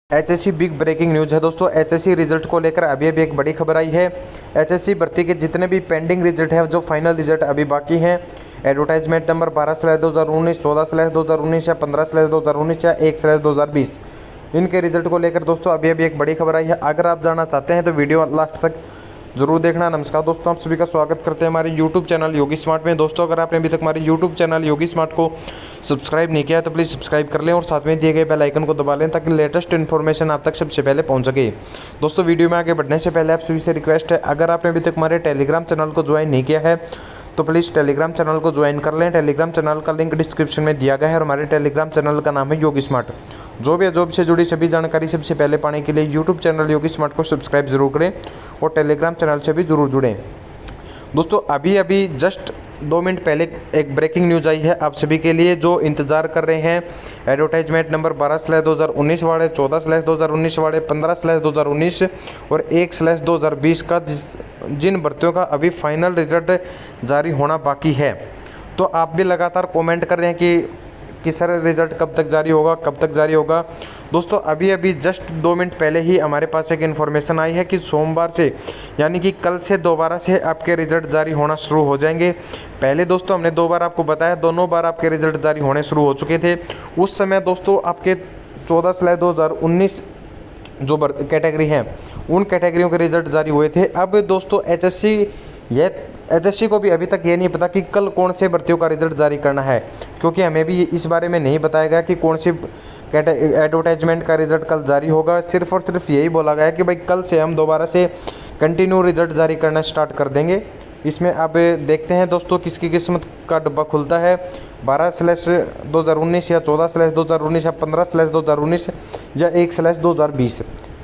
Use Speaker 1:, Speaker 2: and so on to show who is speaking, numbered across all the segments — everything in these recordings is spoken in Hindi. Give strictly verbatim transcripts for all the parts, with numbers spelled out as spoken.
Speaker 1: एचएससी बिग ब्रेकिंग न्यूज है दोस्तों। एचएससी रिजल्ट को लेकर अभी अभी एक बड़ी खबर आई है। एचएससी भर्ती के जितने भी पेंडिंग रिजल्ट है, जो फाइनल रिजल्ट अभी बाकी हैं, एडवर्टाइजमेंट नंबर बारह स्लैश दो हज़ार उन्नीस, चौदह स्लैश दो हज़ार उन्नीस या पंद्रह स्लैश दो हज़ार उन्नीस या एक स्लैश दो हज़ार बीस, इनके रिजल्ट को लेकर दोस्तों अभी अभी एक बड़ी खबर आई है। अगर आप जानना चाहते हैं तो वीडियो लास्ट तक जरूर देखना। नमस्कार दोस्तों, आप सभी का स्वागत करते हैं हमारे यूट्यूब चैनल योगी स्मार्ट में। दोस्तों, अगर आपने अभी तक हमारे यूट्यूब चैनल योगी स्मार्ट को सब्सक्राइब नहीं किया है तो प्लीज़ सब्सक्राइब कर लें और साथ में दिए गए बेल आइकन को दबा लें ताकि लेटेस्ट इन्फॉर्मेशन आप तक सबसे पहले पहुंच सके। दोस्तों, वीडियो में आगे बढ़ने से पहले आप सभी से रिक्वेस्ट है, अगर आपने अभी तक हमारे टेलीग्राम चैनल को ज्वाइन नहीं किया है तो प्लीज़ टेलीग्राम चैनल को ज्वाइन कर लें। टेलीग्राम चैनल का लिंक डिस्क्रिप्शन में दिया गया है और हमारे टेलीग्राम चैनल का नाम है योगी स्मार्ट। जो भी जॉब से जुड़ी सभी जानकारी सबसे पहले पाने के लिए यूट्यूब चैनल योगी स्मार्ट को सब्सक्राइब जरूर करें और टेलीग्राम चैनल से भी जरूर जुड़ें। दोस्तों, अभी अभी जस्ट दो मिनट पहले एक ब्रेकिंग न्यूज़ आई है आप सभी के लिए जो इंतज़ार कर रहे हैं। एडवर्टाइजमेंट नंबर बारह स्लैश दो हज़ार उन्नीस वाले, चौदह स्लैश दो हज़ार उन्नीस वाले, पंद्रह स्लैश दो हज़ार उन्नीस और एक स्लैश दो हज़ार बीस का जिन भर्तियों का अभी फाइनल रिजल्ट जारी होना बाकी है। तो आप भी लगातार कमेंट कर रहे हैं कि कि सर रिज़ल्ट कब तक जारी होगा, कब तक जारी होगा। दोस्तों, अभी अभी जस्ट दो मिनट पहले ही हमारे पास एक इन्फॉर्मेशन आई है कि सोमवार से यानी कि कल से दोबारा से आपके रिज़ल्ट जारी होना शुरू हो जाएंगे। पहले दोस्तों हमने दो बार आपको बताया, दोनों बार आपके रिज़ल्ट जारी होने शुरू हो चुके थे। उस समय दोस्तों आपके चौदह स्लैश दो हज़ार उन्नीस जो कैटेगरी हैं उन कैटेगरियों के रिज़ल्ट जारी हुए थे। अब दोस्तों एचएससी यह एचएससी को भी अभी तक ये नहीं पता कि कल कौन से भर्तियों का रिजल्ट जारी करना है, क्योंकि हमें भी इस बारे में नहीं बताया गया कि कौन सी एडवर्टाइजमेंट का रिजल्ट कल जारी होगा। सिर्फ और सिर्फ यही बोला गया है कि भाई कल से हम दोबारा से कंटिन्यू रिजल्ट जारी करना स्टार्ट कर देंगे। इसमें अब देखते हैं दोस्तों किसकी किस्मत का डब्बा खुलता है, बारह स्लैश दो हज़ार उन्नीस या चौदह स्लैश दो हज़ार उन्नीस या पंद्रह स्लैश दो हज़ार उन्नीस या एक स्लैश दो हज़ार बीस।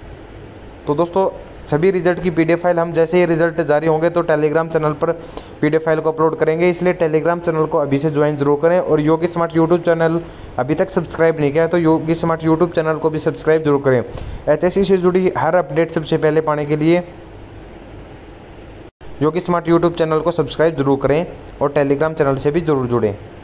Speaker 1: तो दोस्तों, सभी रिजल्ट की पीडीएफ फाइल हम जैसे ही रिजल्ट जारी होंगे तो टेलीग्राम चैनल पर पीडीएफ फाइल को अपलोड करेंगे, इसलिए टेलीग्राम चैनल को अभी से ज्वाइन जरूर करें। और योगी स्मार्ट यूट्यूब चैनल अभी तक सब्सक्राइब नहीं किया है तो योगी स्मार्ट यूट्यूब चैनल को भी सब्सक्राइब जरूर करें। एचएससी से जुड़ी हर अपडेट सबसे पहले पाने के लिए योगी स्मार्ट यूट्यूब चैनल को सब्सक्राइब जरूर करें और टेलीग्राम चैनल से भी जरूर जुड़ें।